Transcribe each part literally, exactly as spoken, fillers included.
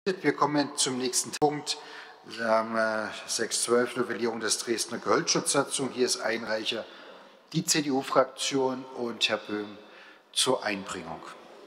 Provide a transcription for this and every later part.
Wir kommen zum nächsten Punkt. Wir haben sechs zwölf, Novellierung des Dresdner Gehölzschutzsatzung. Hier ist Einreicher die C D U-Fraktion und Herr Böhm zur Einbringung.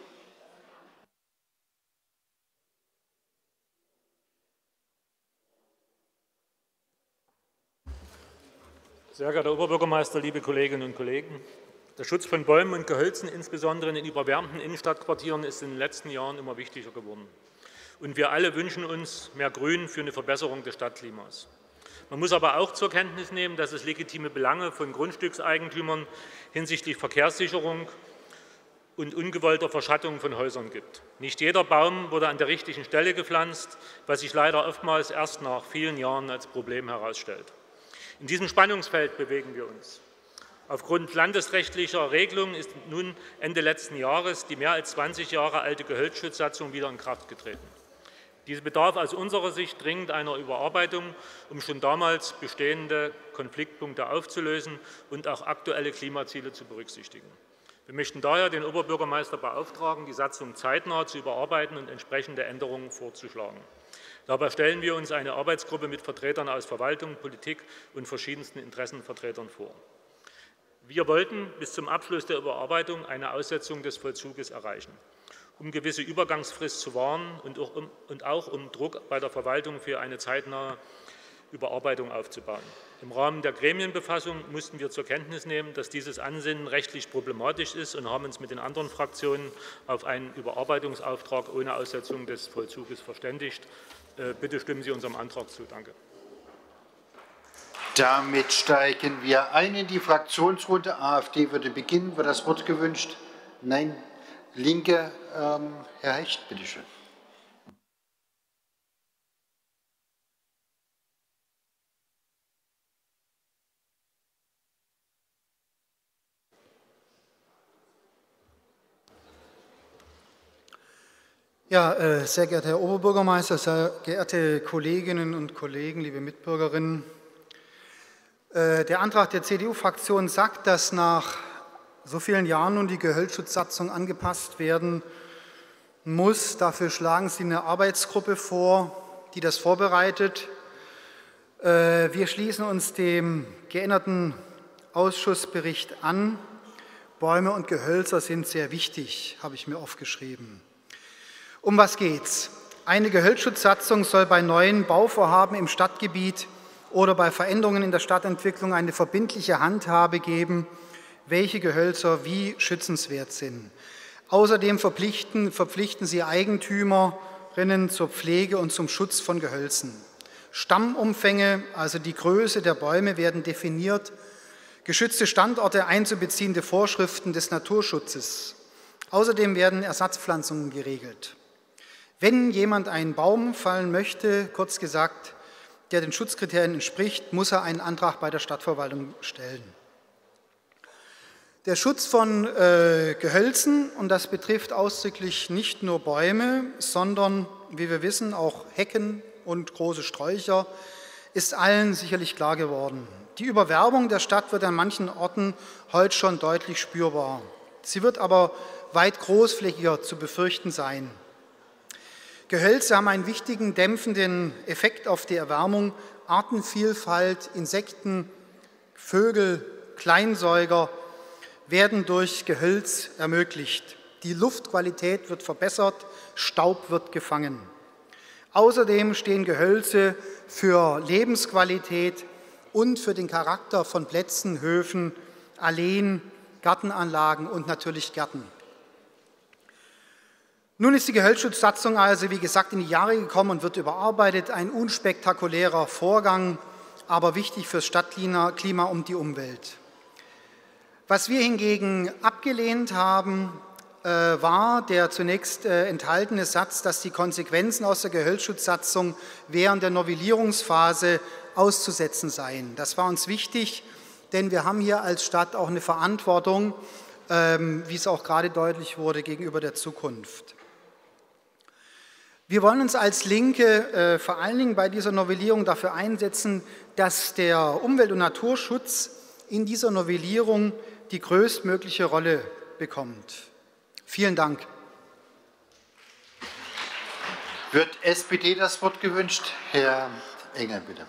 Sehr geehrter Herr Oberbürgermeister, liebe Kolleginnen und Kollegen! Der Schutz von Bäumen und Gehölzen, insbesondere in den überwärmten Innenstadtquartieren, ist in den letzten Jahren immer wichtiger geworden. Und wir alle wünschen uns mehr Grün für eine Verbesserung des Stadtklimas. Man muss aber auch zur Kenntnis nehmen, dass es legitime Belange von Grundstückseigentümern hinsichtlich Verkehrssicherung und ungewollter Verschattung von Häusern gibt. Nicht jeder Baum wurde an der richtigen Stelle gepflanzt, was sich leider oftmals erst nach vielen Jahren als Problem herausstellt. In diesem Spannungsfeld bewegen wir uns. Aufgrund landesrechtlicher Regelungen ist nun Ende letzten Jahres die mehr als zwanzig Jahre alte Gehölzschutzsatzung wieder in Kraft getreten. Diese bedarf aus unserer Sicht dringend einer Überarbeitung, um schon damals bestehende Konfliktpunkte aufzulösen und auch aktuelle Klimaziele zu berücksichtigen. Wir möchten daher den Oberbürgermeister beauftragen, die Satzung zeitnah zu überarbeiten und entsprechende Änderungen vorzuschlagen. Dabei stellen wir uns eine Arbeitsgruppe mit Vertretern aus Verwaltung, Politik und verschiedensten Interessenvertretern vor. Wir wollten bis zum Abschluss der Überarbeitung eine Aussetzung des Vollzuges erreichen, um gewisse Übergangsfrist zu wahren und auch, um, und auch um Druck bei der Verwaltung für eine zeitnahe Überarbeitung aufzubauen. Im Rahmen der Gremienbefassung mussten wir zur Kenntnis nehmen, dass dieses Ansinnen rechtlich problematisch ist und haben uns mit den anderen Fraktionen auf einen Überarbeitungsauftrag ohne Aussetzung des Vollzuges verständigt. Bitte stimmen Sie unserem Antrag zu. Danke. Damit steigen wir ein in die Fraktionsrunde. AfD würde beginnen. Wird das Wort gewünscht? Nein. Linke, ähm, Herr Hecht, bitte schön. Ja, äh, sehr geehrter Herr Oberbürgermeister, sehr geehrte Kolleginnen und Kollegen, liebe Mitbürgerinnen. Äh, der Antrag der C D U-Fraktion sagt, dass nach so vielen Jahren nun die Gehölzschutzsatzung angepasst werden muss. Dafür schlagen Sie eine Arbeitsgruppe vor, die das vorbereitet. Äh, wir schließen uns dem geänderten Ausschussbericht an. Bäume und Gehölzer sind sehr wichtig, habe ich mir aufgeschrieben. Um was geht's? Eine Gehölzschutzsatzung soll bei neuen Bauvorhaben im Stadtgebiet oder bei Veränderungen in der Stadtentwicklung eine verbindliche Handhabe geben, welche Gehölzer wie schützenswert sind. Außerdem verpflichten, verpflichten sie Eigentümerinnen zur Pflege und zum Schutz von Gehölzen. Stammumfänge, also die Größe der Bäume, werden definiert, geschützte Standorte einzubeziehende Vorschriften des Naturschutzes. Außerdem werden Ersatzpflanzungen geregelt. Wenn jemand einen Baum fallen möchte, kurz gesagt, der den Schutzkriterien entspricht, muss er einen Antrag bei der Stadtverwaltung stellen. Der Schutz von äh, Gehölzen, und das betrifft ausdrücklich nicht nur Bäume, sondern, wie wir wissen, auch Hecken und große Sträucher, ist allen sicherlich klar geworden. Die Überwerbung der Stadt wird an manchen Orten heute schon deutlich spürbar. Sie wird aber weit großflächiger zu befürchten sein. Gehölze haben einen wichtigen dämpfenden Effekt auf die Erwärmung. Artenvielfalt, Insekten, Vögel, Kleinsäuger werden durch Gehölz ermöglicht. Die Luftqualität wird verbessert, Staub wird gefangen. Außerdem stehen Gehölze für Lebensqualität und für den Charakter von Plätzen, Höfen, Alleen, Gartenanlagen und natürlich Gärten. Nun ist die Gehölzschutzsatzung also, wie gesagt, in die Jahre gekommen und wird überarbeitet. Ein unspektakulärer Vorgang, aber wichtig fürs Stadtklima und die Umwelt. Was wir hingegen abgelehnt haben, äh, war der zunächst äh, enthaltene Satz, dass die Konsequenzen aus der Gehölzschutzsatzung während der Novellierungsphase auszusetzen seien. Das war uns wichtig, denn wir haben hier als Stadt auch eine Verantwortung, ähm, wie es auch gerade deutlich wurde, gegenüber der Zukunft. Wir wollen uns als Linke äh, vor allen Dingen bei dieser Novellierung dafür einsetzen, dass der Umwelt- und Naturschutz in dieser Novellierung die größtmögliche Rolle bekommt. Vielen Dank. Wird S P D das Wort gewünscht? Herr Engel, bitte.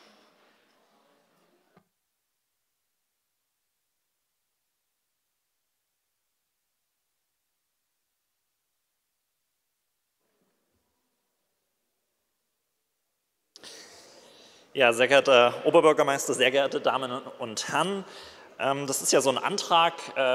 Ja, sehr geehrter Oberbürgermeister, sehr geehrte Damen und Herren, das ist ja so ein Antrag,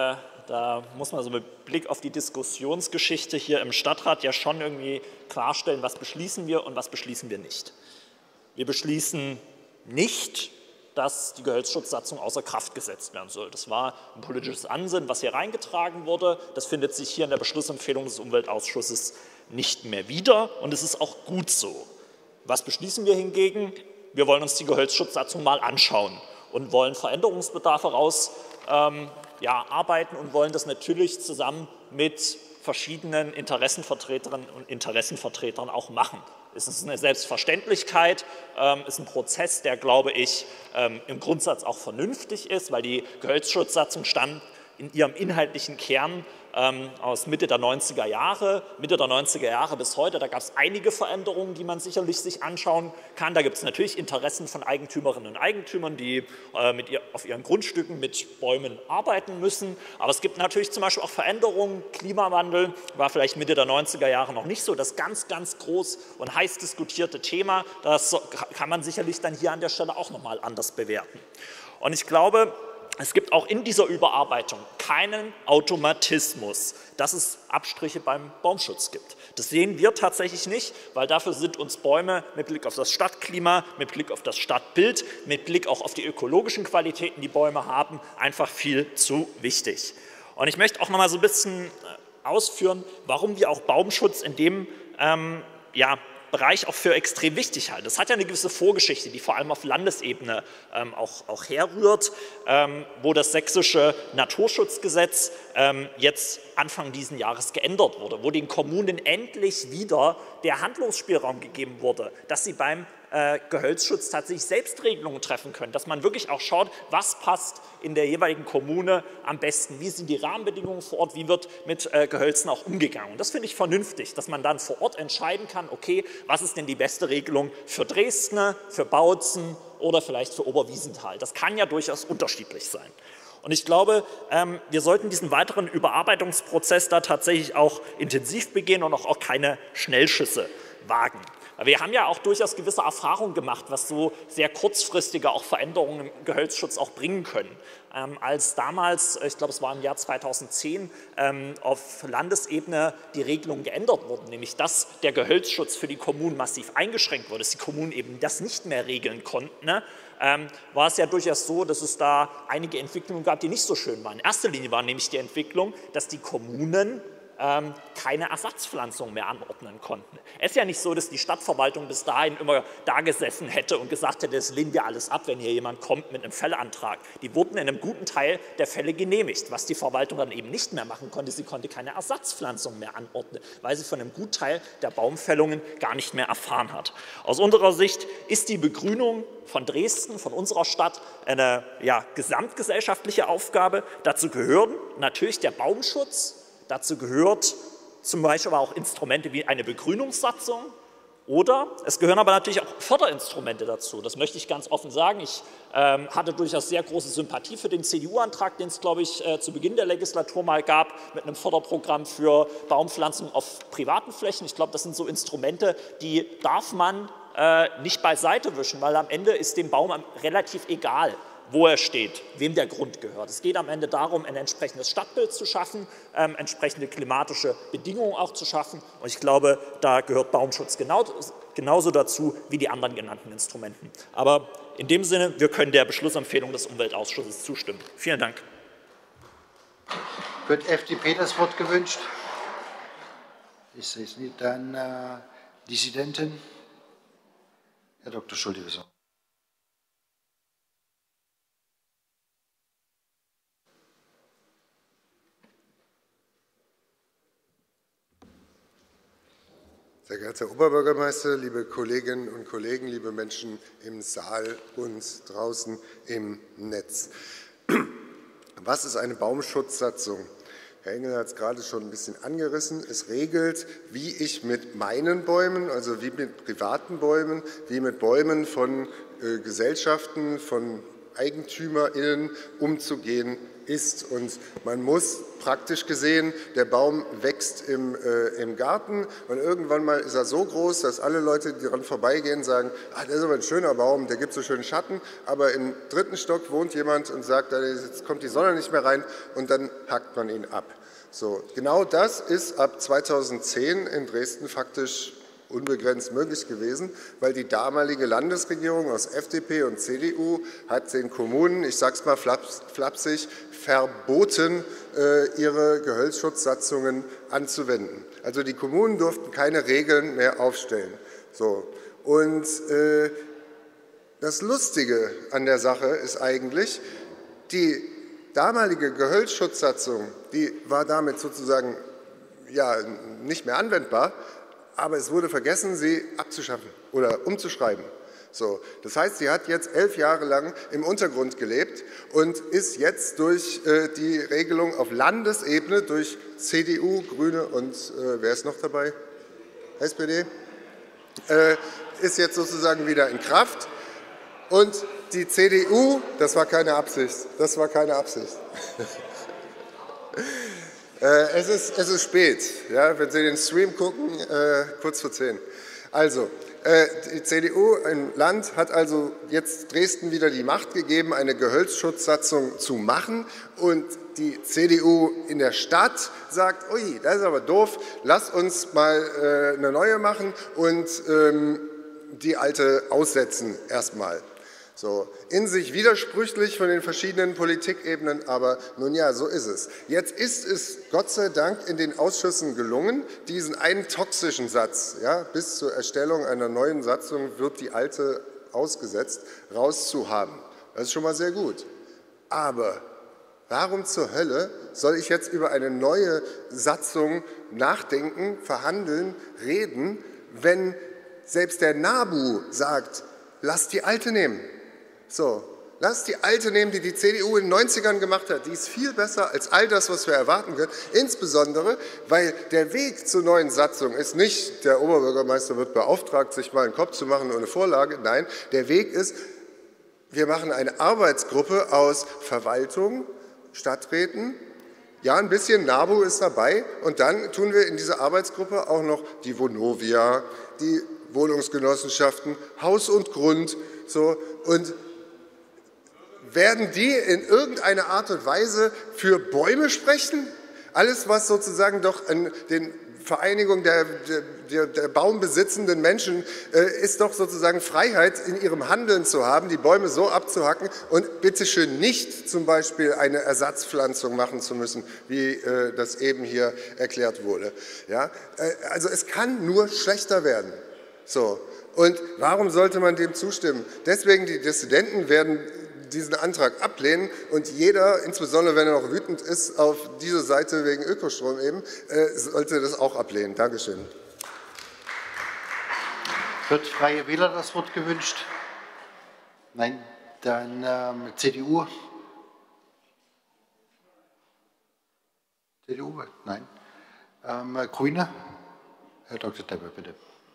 da muss man so mit Blick auf die Diskussionsgeschichte hier im Stadtrat ja schon irgendwie klarstellen, was beschließen wir und was beschließen wir nicht. Wir beschließen nicht, dass die Gehölzschutzsatzung außer Kraft gesetzt werden soll. Das war ein politisches Ansinnen, was hier reingetragen wurde. Das findet sich hier in der Beschlussempfehlung des Umweltausschusses nicht mehr wieder und es ist auch gut so. Was beschließen wir hingegen? Wir wollen uns die Gehölzschutzsatzung mal anschauen und wollen Veränderungsbedarf heraus ähm, ja, arbeiten und wollen das natürlich zusammen mit verschiedenen Interessenvertreterinnen und Interessenvertretern auch machen. Es ist eine Selbstverständlichkeit, ähm, ist ein Prozess, der, glaube ich, ähm, im Grundsatz auch vernünftig ist, weil die Gehölzschutzsatzung stand in ihrem inhaltlichen Kern ähm, aus Mitte der neunziger Jahre, Mitte der neunziger Jahre bis heute. Da gab es einige Veränderungen, die man sicherlich sich anschauen kann. Da gibt es natürlich Interessen von Eigentümerinnen und Eigentümern, die äh, mit ihr, auf ihren Grundstücken mit Bäumen arbeiten müssen. Aber es gibt natürlich zum Beispiel auch Veränderungen. Klimawandel war vielleicht Mitte der neunziger Jahre noch nicht so das ganz, ganz groß und heiß diskutierte Thema. Das kann man sicherlich dann hier an der Stelle auch nochmal anders bewerten. Und ich glaube, es gibt auch in dieser Überarbeitung keinen Automatismus, dass es Abstriche beim Baumschutz gibt. Das sehen wir tatsächlich nicht, weil dafür sind uns Bäume mit Blick auf das Stadtklima, mit Blick auf das Stadtbild, mit Blick auch auf die ökologischen Qualitäten, die Bäume haben, einfach viel zu wichtig. Und ich möchte auch noch mal so ein bisschen ausführen, warum wir auch Baumschutz in dem ähm, ja, Bereich auch für extrem wichtig halten. Das hat ja eine gewisse Vorgeschichte, die vor allem auf Landesebene ähm, auch, auch herrührt, ähm, wo das sächsische Naturschutzgesetz ähm, jetzt Anfang dieses Jahres geändert wurde, wo den Kommunen endlich wieder der Handlungsspielraum gegeben wurde, dass sie beim äh, Gehölzschutz tatsächlich Selbstregelungen treffen können, dass man wirklich auch schaut, was passt in der jeweiligen Kommune am besten, wie sind die Rahmenbedingungen vor Ort, wie wird mit äh, Gehölzen auch umgegangen. Und das finde ich vernünftig, dass man dann vor Ort entscheiden kann, okay, was ist denn die beste Regelung für Dresden, für Bautzen oder vielleicht für Oberwiesenthal. Das kann ja durchaus unterschiedlich sein. Und ich glaube, ähm, wir sollten diesen weiteren Überarbeitungsprozess da tatsächlich auch intensiv begehen und auch, auch keine Schnellschüsse wagen. Wir haben ja auch durchaus gewisse Erfahrungen gemacht, was so sehr kurzfristige auch Veränderungen im Gehölzschutz auch bringen können. Ähm, als damals, ich glaube es war im Jahr zweitausendzehn, ähm, auf Landesebene die Regelungen geändert wurden, nämlich dass der Gehölzschutz für die Kommunen massiv eingeschränkt wurde, dass die Kommunen eben das nicht mehr regeln konnten, ne? ähm, war es ja durchaus so, dass es da einige Entwicklungen gab, die nicht so schön waren. In erster Linie war nämlich die Entwicklung, dass die Kommunen keine Ersatzpflanzung mehr anordnen konnten. Es ist ja nicht so, dass die Stadtverwaltung bis dahin immer da gesessen hätte und gesagt hätte, das lehnen wir alles ab, wenn hier jemand kommt mit einem Fällantrag. Die wurden in einem guten Teil der Fälle genehmigt. Was die Verwaltung dann eben nicht mehr machen konnte, sie konnte keine Ersatzpflanzung mehr anordnen, weil sie von einem guten Teil der Baumfällungen gar nicht mehr erfahren hat. Aus unserer Sicht ist die Begrünung von Dresden, von unserer Stadt, eine ja, gesamtgesellschaftliche Aufgabe. Dazu gehören natürlich der Baumschutz. Dazu gehört zum Beispiel aber auch Instrumente wie eine Begrünungssatzung oder es gehören aber natürlich auch Förderinstrumente dazu. Das möchte ich ganz offen sagen. Ich ähm, hatte durchaus sehr große Sympathie für den C D U-Antrag, den es, glaube ich, äh, zu Beginn der Legislatur mal gab, mit einem Förderprogramm für Baumpflanzung auf privaten Flächen. Ich glaube, das sind so Instrumente, die darf man äh, nicht beiseite wischen, weil am Ende ist dem Baum relativ egal, wo er steht, wem der Grund gehört. Es geht am Ende darum, ein entsprechendes Stadtbild zu schaffen, ähm, entsprechende klimatische Bedingungen auch zu schaffen. Und ich glaube, da gehört Baumschutz genau, genauso dazu wie die anderen genannten Instrumenten. Aber in dem Sinne, wir können der Beschlussempfehlung des Umweltausschusses zustimmen. Vielen Dank. Wird F D P das Wort gewünscht? Ich sehe es nicht. Dann äh, Dissidentin. Herr Doktor Schulte, bitte. Sehr geehrter Herr Oberbürgermeister, liebe Kolleginnen und Kollegen, liebe Menschen im Saal und draußen im Netz. Was ist eine Baumschutzsatzung? Herr Engel hat es gerade schon ein bisschen angerissen. Es regelt, wie ich mit meinen Bäumen, also wie mit privaten Bäumen, wie mit Bäumen von äh, Gesellschaften, von EigentümerInnen umzugehen ist. Und man muss praktisch gesehen, der Baum wächst im, äh, im Garten und irgendwann mal ist er so groß, dass alle Leute, die daran vorbeigehen, sagen, ah, das ist aber ein schöner Baum, der gibt so schönen Schatten, aber im dritten Stock wohnt jemand und sagt, jetzt kommt die Sonne nicht mehr rein und dann hackt man ihn ab. So, genau das ist ab zweitausendzehn in Dresden faktisch unbegrenzt möglich gewesen, weil die damalige Landesregierung aus F D P und C D U hat den Kommunen, ich sage es mal flaps, flapsig, verboten, äh, ihre Gehölzschutzsatzungen anzuwenden. Also die Kommunen durften keine Regeln mehr aufstellen. So. Und äh, das Lustige an der Sache ist eigentlich, die damalige Gehölzschutzsatzung, die war damit sozusagen ja, nicht mehr anwendbar, aber es wurde vergessen, sie abzuschaffen oder umzuschreiben. So, das heißt, sie hat jetzt elf Jahre lang im Untergrund gelebt und ist jetzt durch äh, die Regelung auf Landesebene durch C D U, Grüne und äh, wer ist noch dabei? S P D? Äh, ist jetzt sozusagen wieder in Kraft. Und die C D U, das war keine Absicht, das war keine Absicht. äh, es, ist, es ist spät, ja, wenn Sie den Stream gucken, äh, kurz vor zehn. Also, äh, die C D U im Land hat also jetzt Dresden wieder die Macht gegeben, eine Gehölzschutzsatzung zu machen und die C D U in der Stadt sagt, ui, das ist aber doof, lass uns mal äh, eine neue machen und ähm, die alte aussetzen erstmal. So, in sich widersprüchlich von den verschiedenen Politikebenen, aber nun ja, so ist es. Jetzt ist es Gott sei Dank in den Ausschüssen gelungen, diesen einen toxischen Satz, ja, bis zur Erstellung einer neuen Satzung wird die alte ausgesetzt, rauszuhaben. Das ist schon mal sehr gut. Aber warum zur Hölle soll ich jetzt über eine neue Satzung nachdenken, verhandeln, reden, wenn selbst der NABU sagt, lass die alte nehmen? So, lass die alte nehmen, die die C D U in den neunzigern gemacht hat. Die ist viel besser als all das, was wir erwarten können. Insbesondere, weil der Weg zur neuen Satzung ist nicht, der Oberbürgermeister wird beauftragt, sich mal einen Kopf zu machen ohne Vorlage. Nein, der Weg ist, wir machen eine Arbeitsgruppe aus Verwaltung, Stadträten, ja, ein bisschen NABU ist dabei und dann tun wir in dieser Arbeitsgruppe auch noch die Vonovia, die Wohnungsgenossenschaften, Haus und Grund, so, und werden die in irgendeiner Art und Weise für Bäume sprechen? Alles, was sozusagen doch an den Vereinigung der, der, der baumbesitzenden Menschen äh, ist doch sozusagen Freiheit in ihrem Handeln zu haben, die Bäume so abzuhacken und bitteschön nicht zum Beispiel eine Ersatzpflanzung machen zu müssen, wie äh, das eben hier erklärt wurde. Ja? Äh, also es kann nur schlechter werden. So. Und warum sollte man dem zustimmen? Deswegen, die Dissidenten werden diesen Antrag ablehnen und jeder, insbesondere wenn er noch wütend ist, auf diese Seite wegen Ökostrom eben, äh, sollte das auch ablehnen. Dankeschön. Wird Freie Wähler das Wort gewünscht? Nein, dann ähm, C D U. C D U? Nein. Ähm, Grüne? Herr Doktor Deppe, bitte.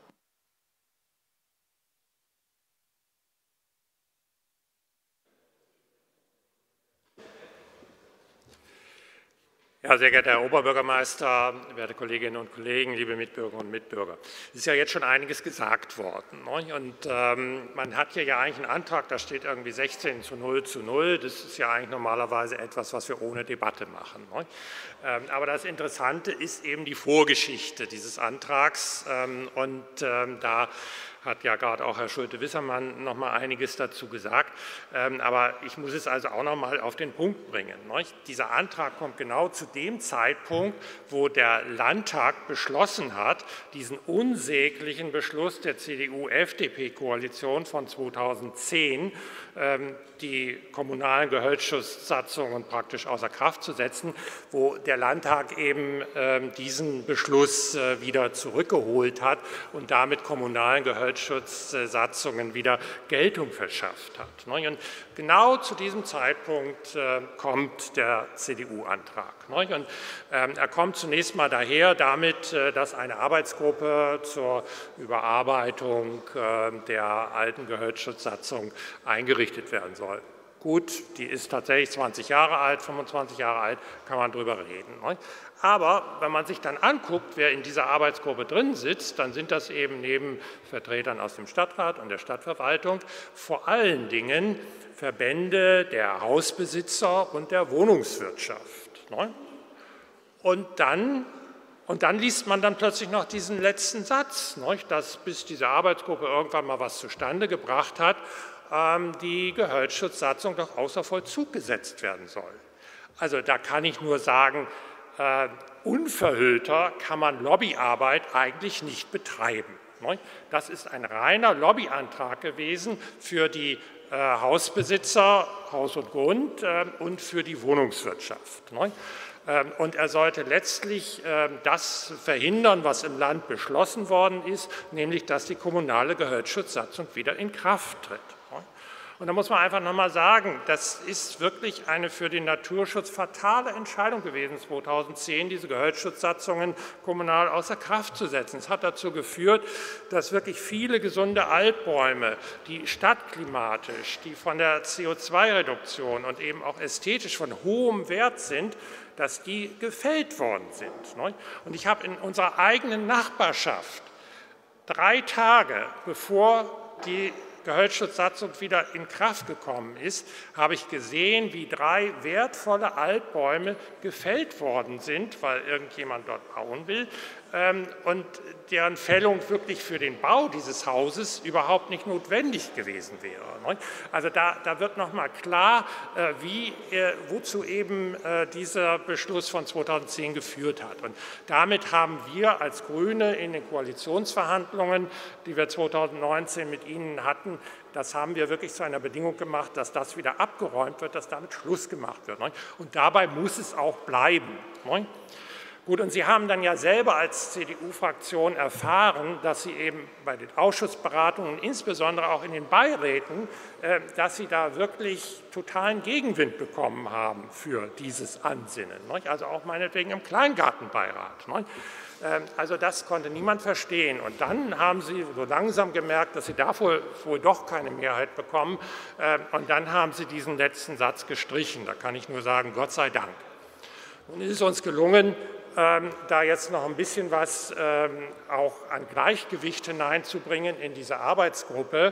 Ja, sehr geehrter Herr Oberbürgermeister, werte Kolleginnen und Kollegen, liebe Mitbürgerinnen und Mitbürger. Es ist ja jetzt schon einiges gesagt worden. Ne? Und ähm, man hat hier ja eigentlich einen Antrag, da steht irgendwie sechzehn zu null zu null. Das ist ja eigentlich normalerweise etwas, was wir ohne Debatte machen. Ne? Ähm, aber das Interessante ist eben die Vorgeschichte dieses Antrags. Ähm, und ähm, da hat ja gerade auch Herr Schulte-Wissermann noch mal einiges dazu gesagt. Ähm, aber ich muss es also auch noch mal auf den Punkt bringen. Ne? Dieser Antrag kommt genau zu dem Zeitpunkt, wo der Landtag beschlossen hat, diesen unsäglichen Beschluss der C D U-F D P-Koalition von zweitausendzehn, ähm, die kommunalen Gehölzschutzsatzungen praktisch außer Kraft zu setzen, wo der Landtag eben ähm, diesen Beschluss äh, wieder zurückgeholt hat und damit kommunalen Gehölzschutzsatzungen Gehölzschutzsatzungen wieder Geltung verschafft hat. Und genau zu diesem Zeitpunkt kommt der C D U-Antrag. Und er kommt zunächst mal daher damit, dass eine Arbeitsgruppe zur Überarbeitung der alten Gehölzschutzsatzung eingerichtet werden soll. Gut, die ist tatsächlich zwanzig Jahre alt, fünfundzwanzig Jahre alt, kann man drüber reden. Aber wenn man sich dann anguckt, wer in dieser Arbeitsgruppe drin sitzt, dann sind das eben neben Vertretern aus dem Stadtrat und der Stadtverwaltung vor allen Dingen Verbände der Hausbesitzer und der Wohnungswirtschaft. Und dann, und dann liest man dann plötzlich noch diesen letzten Satz, dass bis diese Arbeitsgruppe irgendwann mal was zustande gebracht hat, die Gehölzschutzsatzung doch außer Vollzug gesetzt werden soll. Also da kann ich nur sagen, äh, unverhüllter kann man Lobbyarbeit eigentlich nicht betreiben. Ne? Das ist ein reiner Lobbyantrag gewesen für die äh, Hausbesitzer, Haus und Grund äh, und für die Wohnungswirtschaft. Ne? Ähm, und er sollte letztlich äh, das verhindern, was im Land beschlossen worden ist, nämlich dass die kommunale Gehölzschutzsatzung wieder in Kraft tritt. Und da muss man einfach nochmal sagen, das ist wirklich eine für den Naturschutz fatale Entscheidung gewesen, zweitausendzehn diese Gehölzschutzsatzungen kommunal außer Kraft zu setzen. Es hat dazu geführt, dass wirklich viele gesunde Altbäume, die stadtklimatisch, die von der C O zwei Reduktion und eben auch ästhetisch von hohem Wert sind, dass die gefällt worden sind. Und ich habe in unserer eigenen Nachbarschaft drei Tage bevor die Gehölzschutzsatzung wieder in Kraft gekommen ist, habe ich gesehen, wie drei wertvolle Altbäume gefällt worden sind, weil irgendjemand dort bauen will, und deren Fällung wirklich für den Bau dieses Hauses überhaupt nicht notwendig gewesen wäre. Also da, da wird noch mal klar, wie, wozu eben dieser Beschluss von zweitausendzehn geführt hat. Und damit haben wir als Grüne in den Koalitionsverhandlungen, die wir zweitausendneunzehn mit Ihnen hatten, das haben wir wirklich zu einer Bedingung gemacht, dass das wieder abgeräumt wird, dass damit Schluss gemacht wird. Und dabei muss es auch bleiben. Gut, und Sie haben dann ja selber als C D U-Fraktion erfahren, dass Sie eben bei den Ausschussberatungen, insbesondere auch in den Beiräten, dass Sie da wirklich totalen Gegenwind bekommen haben für dieses Ansinnen. Also auch meinetwegen im Kleingartenbeirat. Also das konnte niemand verstehen. Und dann haben Sie so langsam gemerkt, dass Sie davor wohl doch keine Mehrheit bekommen. Und dann haben Sie diesen letzten Satz gestrichen. Da kann ich nur sagen, Gott sei Dank. Nun ist es uns gelungen, da jetzt noch ein bisschen was auch an Gleichgewicht hineinzubringen in diese Arbeitsgruppe,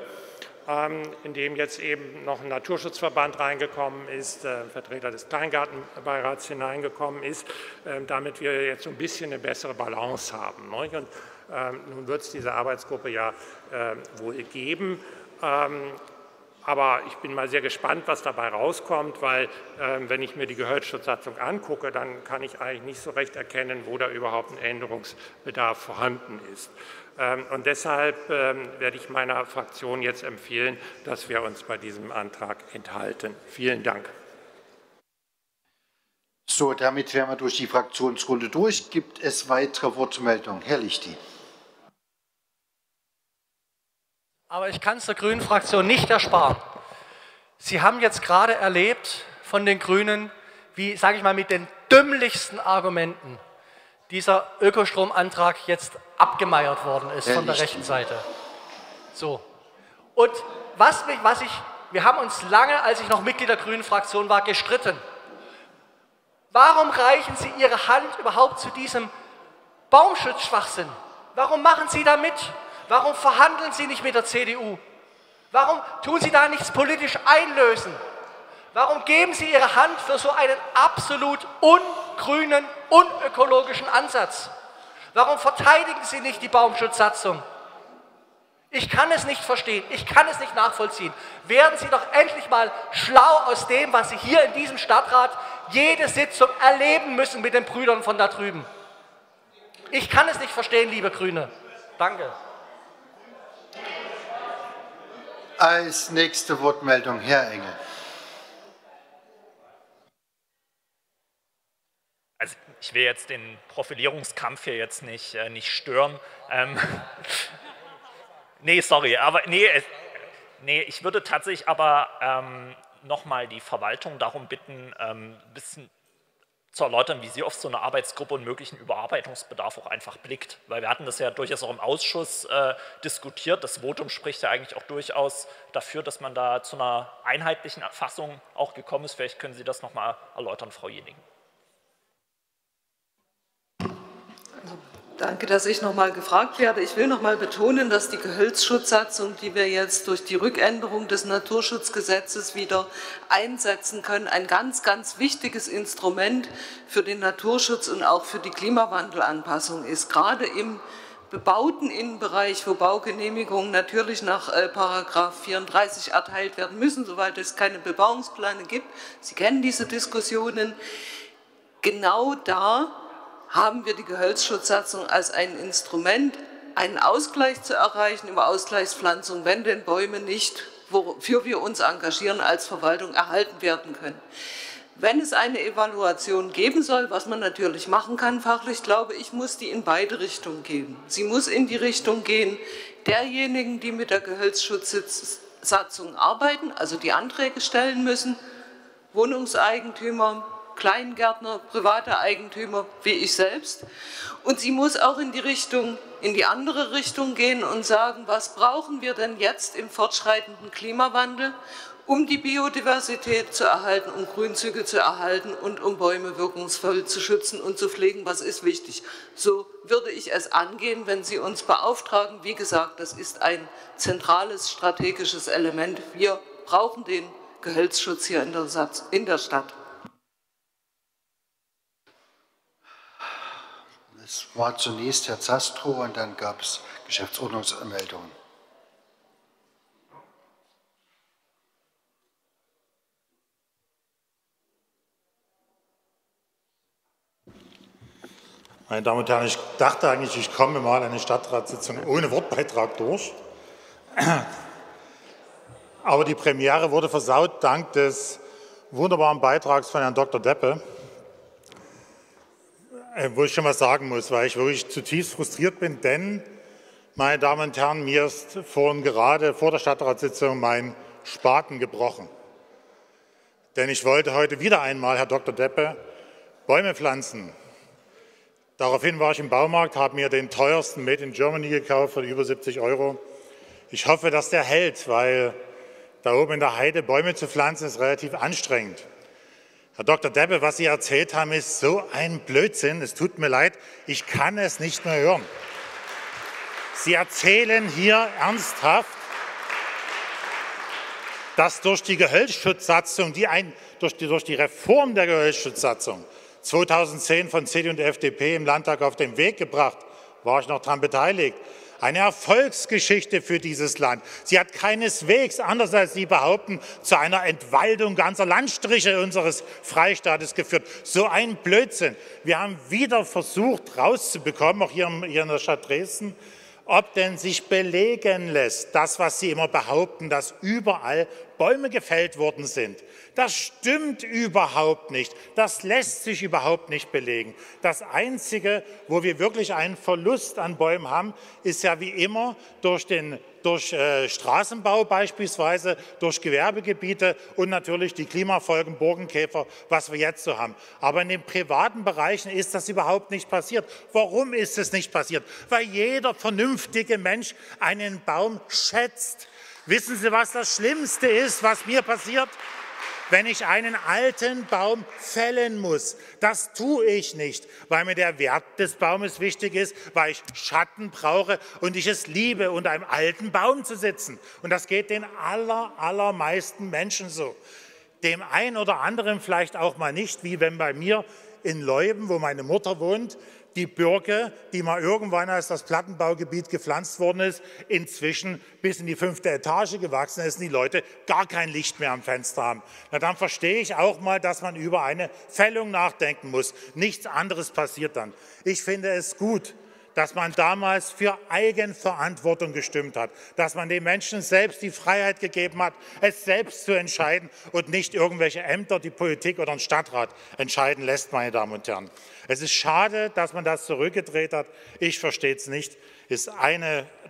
in dem jetzt eben noch ein Naturschutzverband reingekommen ist, ein Vertreter des Kleingartenbeirats hineingekommen ist, damit wir jetzt so ein bisschen eine bessere Balance haben. Und nun wird es diese Arbeitsgruppe ja wohl geben. Aber ich bin mal sehr gespannt, was dabei rauskommt, weil äh, wenn ich mir die Gehölzschutzsatzung angucke, dann kann ich eigentlich nicht so recht erkennen, wo da überhaupt ein Änderungsbedarf vorhanden ist. Ähm, und deshalb ähm, werde ich meiner Fraktion jetzt empfehlen, dass wir uns bei diesem Antrag enthalten. Vielen Dank. So, damit wären wir durch die Fraktionsrunde durch. Gibt es weitere Wortmeldungen? Herr Lichty. Aber ich kann es der Grünen Fraktion nicht ersparen. Sie haben jetzt gerade erlebt von den Grünen, wie, sage ich mal, mit den dümmlichsten Argumenten dieser Ökostromantrag jetzt abgemeiert worden ist von der rechten Seite. So. Und was, mich, was ich, wir haben uns lange, als ich noch Mitglied der Grünen Fraktion war, gestritten. Warum reichen Sie Ihre Hand überhaupt zu diesem Baumschutzschwachsinn? Warum machen Sie da mit? Warum verhandeln Sie nicht mit der C D U? Warum tun Sie da nichts politisch einlösen? Warum geben Sie Ihre Hand für so einen absolut ungrünen, unökologischen Ansatz? Warum verteidigen Sie nicht die Baumschutzsatzung? Ich kann es nicht verstehen, ich kann es nicht nachvollziehen. Werden Sie doch endlich mal schlau aus dem, was Sie hier in diesem Stadtrat jede Sitzung erleben müssen mit den Brüdern von da drüben. Ich kann es nicht verstehen, liebe Grüne. Danke. Als nächste Wortmeldung Herr Engel. Also ich will jetzt den Profilierungskampf hier jetzt nicht, äh, nicht stören. Ähm, Nee, sorry, aber nee, nee ich würde tatsächlich aber ähm, nochmal die Verwaltung darum bitten, ähm, ein bisschen zu erläutern, wie sie auf so eine Arbeitsgruppe und möglichen Überarbeitungsbedarf auch einfach blickt. Weil wir hatten das ja durchaus auch im Ausschuss äh, diskutiert. Das Votum spricht ja eigentlich auch durchaus dafür, dass man da zu einer einheitlichen Erfassung auch gekommen ist. Vielleicht können Sie das nochmal erläutern, Frau Jenigen. Danke, dass ich noch mal gefragt werde. Ich will noch mal betonen, dass die Gehölzschutzsatzung, die wir jetzt durch die Rückänderung des Naturschutzgesetzes wieder einsetzen können, ein ganz, ganz wichtiges Instrument für den Naturschutz und auch für die Klimawandelanpassung ist. Gerade im bebauten Innenbereich, wo Baugenehmigungen natürlich nach äh, Paragraph vierunddreißig erteilt werden müssen, soweit es keine Bebauungspläne gibt. Sie kennen diese Diskussionen. Genau da haben wir die Gehölzschutzsatzung als ein Instrument, einen Ausgleich zu erreichen über Ausgleichspflanzung, wenn denn Bäume nicht, wofür wir uns engagieren, als Verwaltung erhalten werden können. Wenn es eine Evaluation geben soll, was man natürlich machen kann fachlich, glaube ich, muss die in beide Richtungen gehen. Sie muss in die Richtung gehen derjenigen, die mit der Gehölzschutzsatzung arbeiten, also die Anträge stellen müssen, Wohnungseigentümer, Kleingärtner, private Eigentümer wie ich selbst. Und sie muss auch in die Richtung, in die andere Richtung gehen und sagen, was brauchen wir denn jetzt im fortschreitenden Klimawandel, um die Biodiversität zu erhalten, um Grünzüge zu erhalten und um Bäume wirkungsvoll zu schützen und zu pflegen, was ist wichtig. So würde ich es angehen, wenn Sie uns beauftragen. Wie gesagt, das ist ein zentrales strategisches Element. Wir brauchen den Gehölzschutz hier in der, Satz, in der Stadt. Es war zunächst Herr Zastrow und dann gab es Geschäftsordnungsanmeldungen. Meine Damen und Herren, ich dachte eigentlich, ich komme mal eine Stadtratssitzung ohne Wortbeitrag durch. Aber die Premiere wurde versaut dank des wunderbaren Beitrags von Herrn Doktor Deppe, wo ich schon was sagen muss, weil ich wirklich zutiefst frustriert bin, denn, meine Damen und Herren, mir ist vorhin gerade vor der Stadtratssitzung mein Spaten gebrochen. Denn ich wollte heute wieder einmal, Herr Doktor Deppe, Bäume pflanzen. Daraufhin war ich im Baumarkt, habe mir den teuersten Made in Germany gekauft für über siebzig Euro. Ich hoffe, dass der hält, weil da oben in der Heide Bäume zu pflanzen ist relativ anstrengend. Herr Doktor Deppe, was Sie erzählt haben, ist so ein Blödsinn. Es tut mir leid, ich kann es nicht mehr hören. Sie erzählen hier ernsthaft, dass durch die Gehölzschutzsatzung, die ein, durch, die, durch die Reform der Gehölzschutzsatzung zweitausendzehn von C D U und F D P im Landtag auf den Weg gebracht, war ich noch daran beteiligt, eine Erfolgsgeschichte für dieses Land. Sie hat keineswegs, anders als Sie behaupten, zu einer Entwaldung ganzer Landstriche unseres Freistaates geführt. So ein Blödsinn. Wir haben wieder versucht, rauszubekommen, auch hier in der Stadt Dresden, ob denn sich belegen lässt, das, was Sie immer behaupten, dass überall Bäume gefällt worden sind. Das stimmt überhaupt nicht. Das lässt sich überhaupt nicht belegen. Das Einzige, wo wir wirklich einen Verlust an Bäumen haben, ist ja wie immer durch den durch äh, Straßenbau beispielsweise, durch Gewerbegebiete und natürlich die Klimafolgen Borkenkäfer, was wir jetzt so haben. Aber in den privaten Bereichen ist das überhaupt nicht passiert. Warum ist es nicht passiert? Weil jeder vernünftige Mensch einen Baum schätzt. Wissen Sie, was das Schlimmste ist, was mir passiert? Wenn ich einen alten Baum fällen muss. Das tue ich nicht, weil mir der Wert des Baumes wichtig ist, weil ich Schatten brauche und ich es liebe, unter einem alten Baum zu sitzen. Und das geht den aller, allermeisten Menschen so. Dem einen oder anderen vielleicht auch mal nicht, wie wenn bei mir in Leuben, wo meine Mutter wohnt, die Birke, die mal irgendwann, als das Plattenbaugebiet gepflanzt worden ist, inzwischen bis in die fünfte Etage gewachsen ist und die Leute gar kein Licht mehr am Fenster haben. Na, dann verstehe ich auch mal, dass man über eine Fällung nachdenken muss. Nichts anderes passiert dann. Ich finde es gut, dass man damals für Eigenverantwortung gestimmt hat, dass man den Menschen selbst die Freiheit gegeben hat, es selbst zu entscheiden und nicht irgendwelche Ämter, die Politik oder den Stadtrat entscheiden lässt, meine Damen und Herren. Es ist schade, dass man das zurückgedreht hat. Ich verstehe es nicht. Ist eine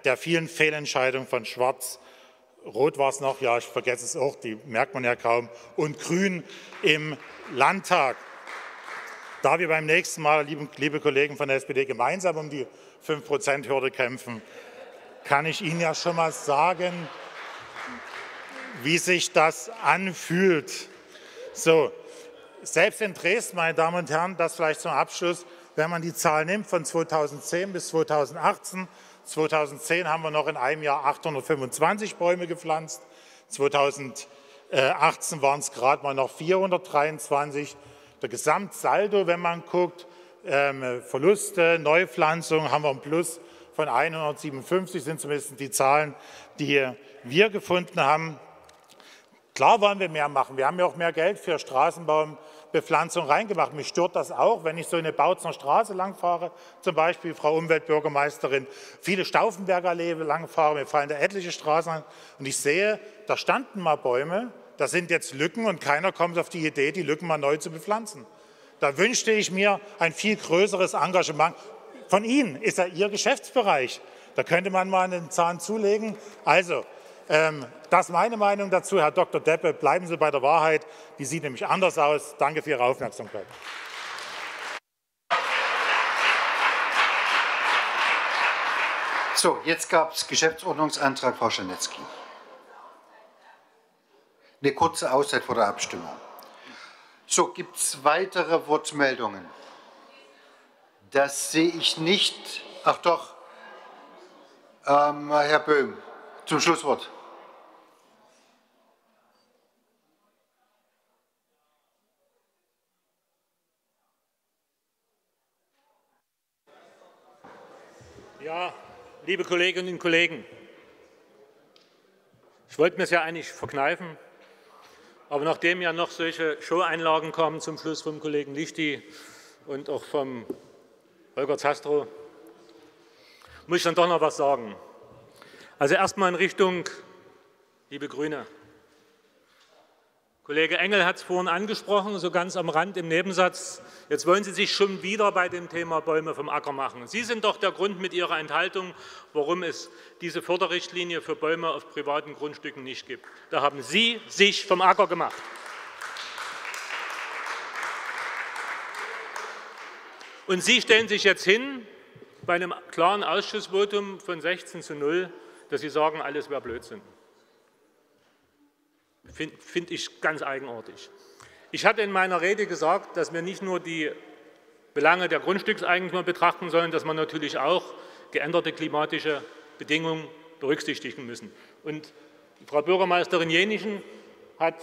der vielen Fehlentscheidungen von Schwarz, Rot war es noch, ja, ich vergesse es auch, die merkt man ja kaum, und Grün im Landtag. Da wir beim nächsten Mal, liebe, liebe Kollegen von der S P D, gemeinsam um die fünf Prozent Hürde kämpfen, kann ich Ihnen ja schon mal sagen, wie sich das anfühlt. So, selbst in Dresden, meine Damen und Herren, das vielleicht zum Abschluss, wenn man die Zahl nimmt von zweitausendzehn bis zweitausendachtzehn, zweitausendzehn haben wir noch in einem Jahr achthundertfünfundzwanzig Bäume gepflanzt, zweitausendachtzehn waren es gerade mal noch vierhundertdreiundzwanzig. Der Gesamtsaldo, wenn man guckt, ähm, Verluste, Neupflanzungen, haben wir ein Plus von hundertsiebenundfünfzig, sind zumindest die Zahlen, die wir gefunden haben. Klar wollen wir mehr machen. Wir haben ja auch mehr Geld für Straßenbaumbepflanzung reingemacht. Mich stört das auch, wenn ich so eine Bautzener Straße langfahre, zum Beispiel, Frau Umweltbürgermeisterin, viele Stauffenberger Allee langfahre, mir fallen da etliche Straßen an und ich sehe, da standen mal Bäume, da sind jetzt Lücken und keiner kommt auf die Idee, die Lücken mal neu zu bepflanzen. Da wünschte ich mir ein viel größeres Engagement. Von Ihnen ist ja Ihr Geschäftsbereich. Da könnte man mal einen Zahn zulegen. Also, ähm, das ist meine Meinung dazu. Herr Doktor Deppe, bleiben Sie bei der Wahrheit. Die sieht nämlich anders aus. Danke für Ihre Aufmerksamkeit. So, jetzt gab es Geschäftsordnungsantrag, Frau Czarnecki. Eine kurze Auszeit vor der Abstimmung. So, gibt es weitere Wortmeldungen? Das sehe ich nicht. Ach doch, ähm, Herr Böhm, zum Schlusswort. Ja, liebe Kolleginnen und Kollegen, ich wollte mir es ja eigentlich verkneifen, aber nachdem ja noch solche Show-Einlagen kamen zum Schluss vom Kollegen Lichty und auch vom Holger Zastrow, muss ich dann doch noch was sagen. Also erstmal in Richtung, liebe Grüne. Kollege Engel hat es vorhin angesprochen, so ganz am Rand im Nebensatz. Jetzt wollen Sie sich schon wieder bei dem Thema Bäume vom Acker machen. Sie sind doch der Grund mit Ihrer Enthaltung, warum es diese Förderrichtlinie für Bäume auf privaten Grundstücken nicht gibt. Da haben Sie sich vom Acker gemacht. Und Sie stellen sich jetzt hin, bei einem klaren Ausschussvotum von sechzehn zu null, dass Sie sagen, alles wäre Blödsinn. Finde find ich ganz eigenartig. Ich hatte in meiner Rede gesagt, dass wir nicht nur die Belange der Grundstückseigentümer betrachten sollen, dass wir natürlich auch geänderte klimatische Bedingungen berücksichtigen müssen. Und Frau Bürgermeisterin Jenichen hat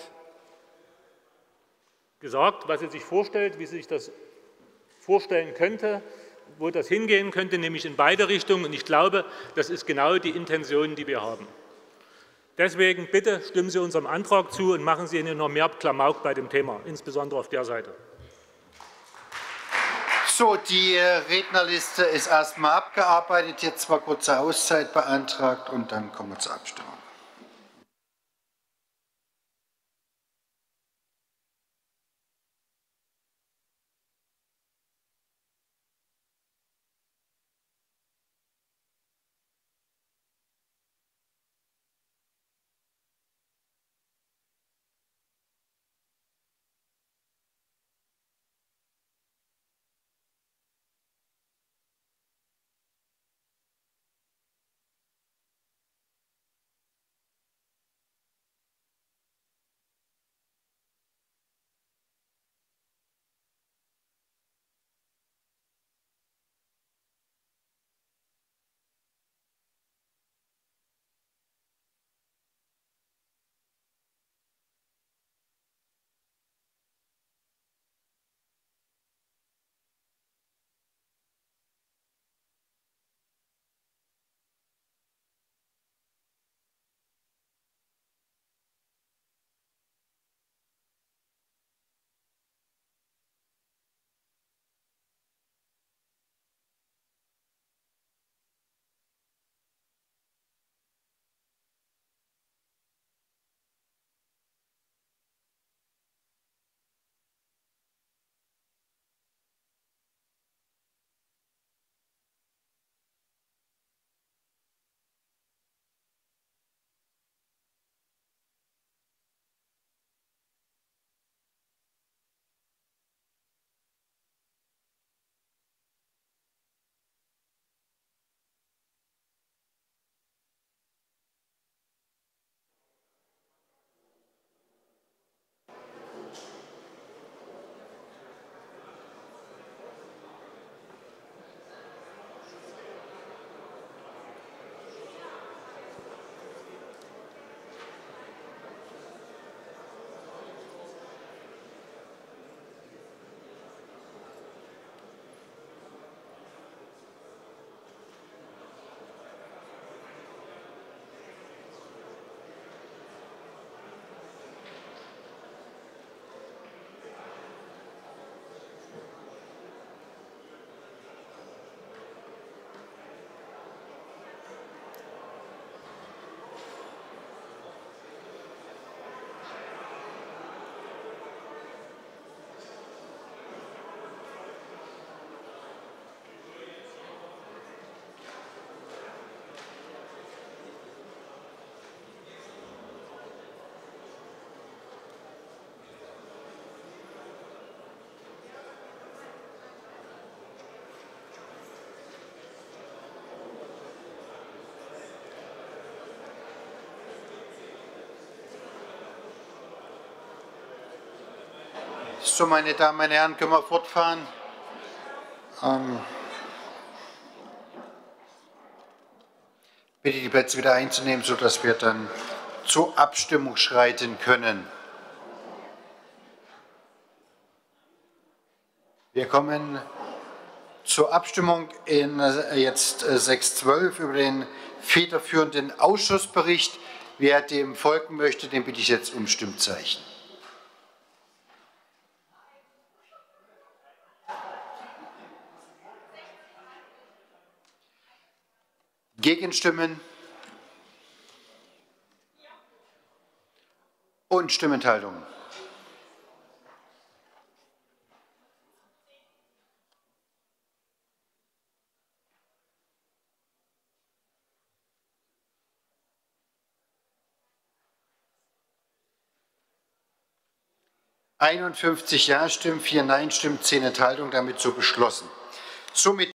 gesagt, was sie sich vorstellt, wie sie sich das vorstellen könnte, wo das hingehen könnte, nämlich in beide Richtungen. Und ich glaube, das ist genau die Intention, die wir haben. Deswegen bitte stimmen Sie unserem Antrag zu und machen Sie noch mehr Klamauk bei dem Thema, insbesondere auf der Seite. So, die Rednerliste ist erstmal abgearbeitet. Jetzt war kurze Auszeit beantragt und dann kommen wir zur Abstimmung. So, meine Damen und Herren, können wir fortfahren? Ähm, bitte die Plätze wieder einzunehmen, sodass wir dann zur Abstimmung schreiten können. Wir kommen zur Abstimmung in jetzt sechs zwölf über den federführenden Ausschussbericht. Wer dem folgen möchte, den bitte ich jetzt um Stimmzeichen. Gegenstimmen und Stimmenthaltungen. einundfünfzig Ja-Stimmen, vier Nein-Stimmen, zehn Enthaltungen, damit so beschlossen. Somit